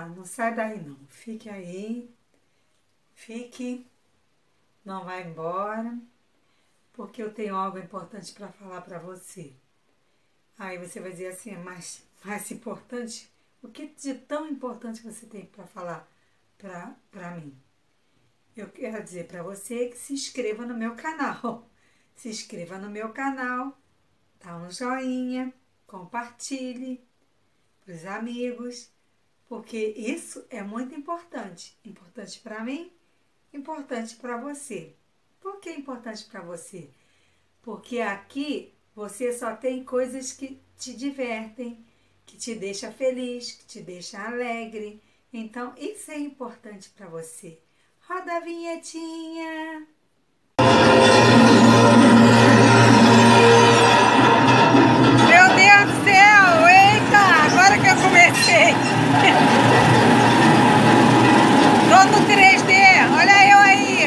lá, não sai daí não. Fique aí, fique, não vai embora, porque eu tenho algo importante para falar para você. Aí você vai dizer assim, é mais importante? O que de tão importante você tem para falar para mim? Eu quero dizer para você que se inscreva no meu canal. Se inscreva no meu canal, dá um joinha, compartilhe para os amigos, porque isso é muito importante. Importante para mim, importante para você. Por que é importante para você? Porque aqui você só tem coisas que te divertem, que te deixa feliz, que te deixa alegre. Então, isso é importante para você. Roda a vinhetinha! Meu Deus do céu! Eita! Agora que eu comecei! Tô no 3D! Olha eu aí!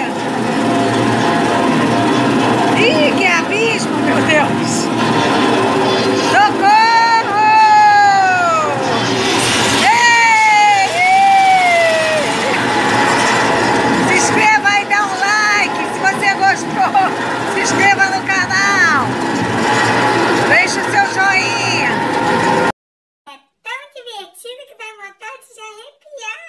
Ih, que abismo, meu Deus! Socorro! Ei! Se inscreva aí, dá um like se você gostou! Se inscreva no canal! Deixe o seu joinha! É tão divertido que dá vontade de arrepiar!